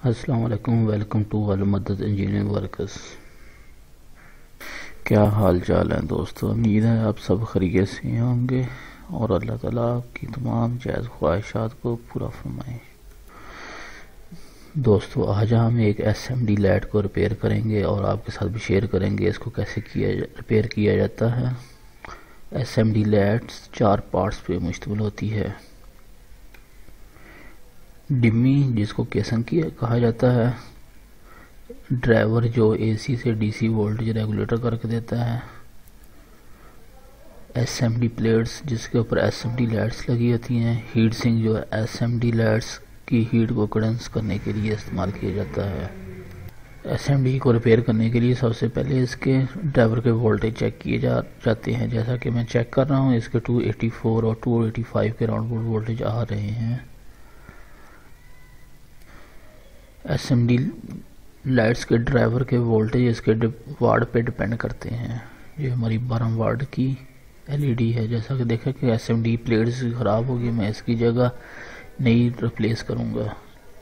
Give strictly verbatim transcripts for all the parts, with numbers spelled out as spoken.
अस्सलाम वालेकुम, welcome to Almadad engineering workers. क्या हाल चाल है दोस्तों। उम्मीद है आप सब खैरियत से होंगे और अल्लाह ताला आपकी तमाम जायज़ ख्वाहिशात को पूरा फरमाए। दोस्तों आज हम एक एस एम डी लाइट को रिपेयर करेंगे और आपके साथ भी शेयर करेंगे इसको कैसे किया रिपेयर किया जाता है। एस एम डी लाइट्स चार पार्ट्स पे मुश्तमिल होती है। डिमी जिसको केसन की कहा जाता है, ड्राइवर जो एसी से डीसी वोल्टेज रेगुलेटर करके देता है, एसएमडी प्लेट्स जिसके ऊपर एसएमडी लाइट्स लगी होती हैं, हीट सिंक जो एसएमडी लाइट्स की हीट को कंडेंस करने के लिए इस्तेमाल किया जाता है। एसएमडी को रिपेयर करने के लिए सबसे पहले इसके ड्राइवर के वोल्टेज चेक किए जा जाते हैं। जैसा कि मैं चेक कर रहा हूँ, इसके टू एटी फोर और टू एटी फाइव के राउंड वोल्टेज आ रहे हैं। एसएमडी लाइट्स के ड्राइवर के वोल्टेज इसके वार्ड पे डिपेंड करते हैं। ये हमारी बारह वार्ड की एलईडी है। जैसा कि देखा कि एसएमडी प्लेट्स ख़राब होगी, मैं इसकी जगह नई रिप्लेस करूँगा।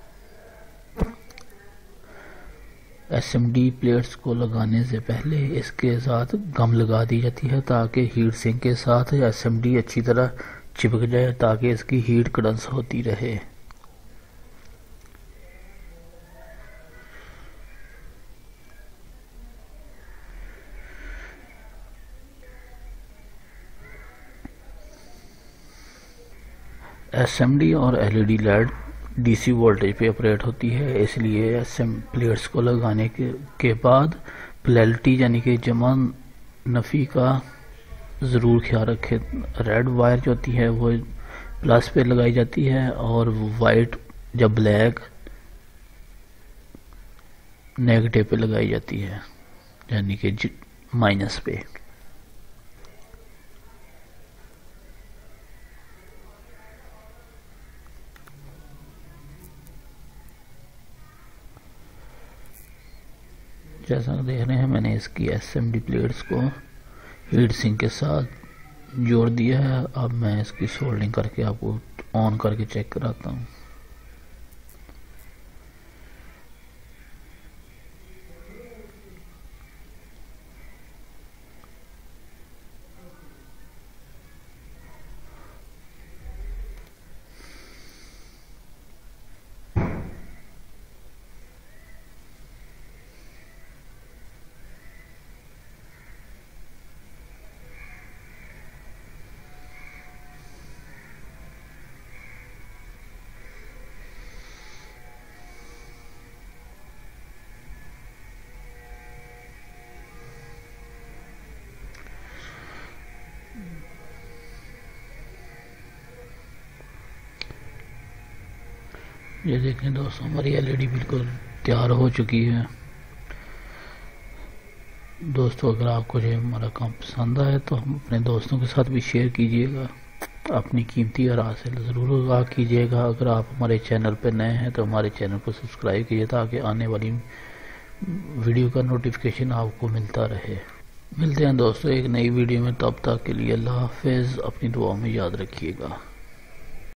एसएमडी प्लेट्स को लगाने से पहले इसके साथ गम लगा दी जाती है ताकि हीट सिंक के साथ एसएमडी अच्छी तरह चिपक जाए, ताकि इसकी हीट कंडेंस होती रहे। एसएमडी और एलईडी लाइट डीसी वोल्टेज पे ऑपरेट होती है, इसलिए एसएम प्लेट्स को लगाने के, के बाद पोलैरिटी यानी कि जमा नफ़ी का ज़रूर ख्याल रखें। रेड वायर जो होती है वो प्लस पे लगाई जाती है और वाइट या ब्लैक नेगेटिव पे लगाई जाती है, यानी कि माइनस पे। जैसा देख रहे हैं, मैंने इसकी एसएमडी प्लेट्स को हीट सिंक के साथ जोड़ दिया है। अब मैं इसकी सोल्डरिंग करके आपको ऑन करके चेक कराता हूँ। ये देखें दोस्तों, हमारी एलईडी बिल्कुल तैयार हो चुकी है। दोस्तों अगर आपको जो हमारा काम पसंद आए तो हम अपने दोस्तों के साथ भी शेयर कीजिएगा। अपनी कीमती राय से ज़रूर आगाह कीजिएगा। अगर आप हमारे चैनल पर नए हैं तो हमारे चैनल को सब्सक्राइब कीजिए ताकि आने वाली वीडियो का नोटिफिकेशन आपको मिलता रहे। मिलते हैं दोस्तों एक नई वीडियो में, तब तक के लिए अल्लाह हाफिज़। अपनी दुआ में याद रखिएगा।